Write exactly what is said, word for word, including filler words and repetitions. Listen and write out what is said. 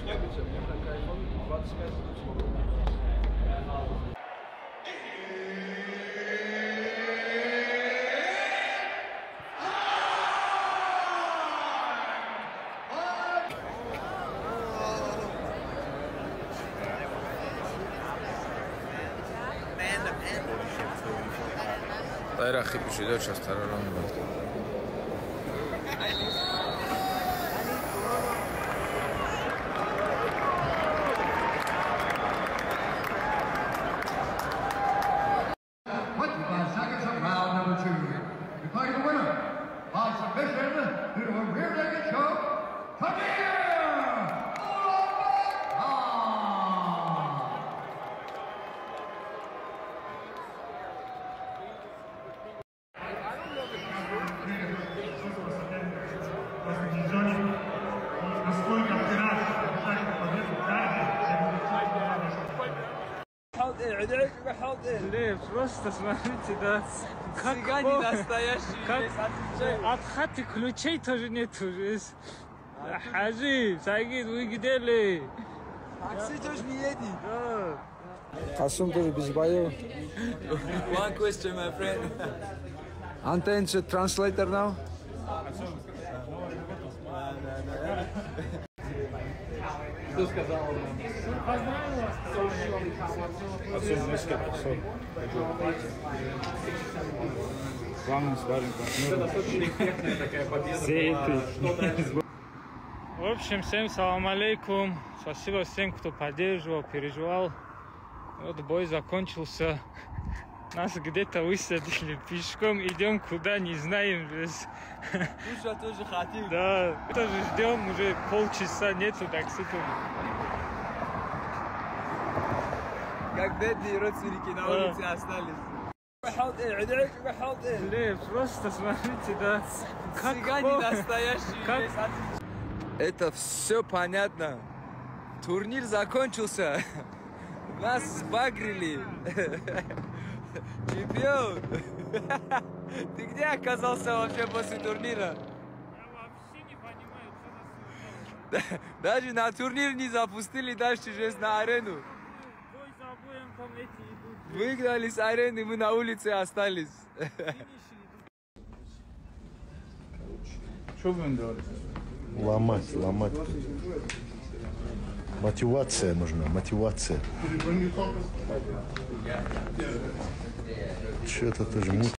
Тайрахи пишет, сейчас тарарон. twenty-five seconds of round number two. Declaring the winner by submission due to a rear-naked choke, Kabir Лев, просто смотрите, да, как цыгане настоящие. Как от хаты ключей тоже нету. Хажи, Сагид, вы где? Такси тоже не едет. Kasım dur biz bayo. One question, my friend. Anten's a translator now. Что сказал он? Достаточно эффектная такая победа. В общем, всем салам алейкум. Спасибо всем, кто поддерживал, переживал. Вот бой закончился. Нас где-то высадили пешком, идем куда, не знаем. Кушать тоже хотим. Да, тоже ждем, уже полчаса нету такси. Как бедные родственники на улице остались. Лев, просто смотрите, да, как цыгане настоящие. Как... Это все понятно. Турнир закончился. Нас сбагрили. Чемпион! Ты где оказался вообще после турнира? Я вообще не понимаю, что нас... Даже на турнир не запустили, дальше же на арену. Бой за боем там эти идут. Выгнали с арены, мы на улице остались. Что будем делать? Ломать, ломать. Мотивация нужна, мотивация. Что-то тоже мут.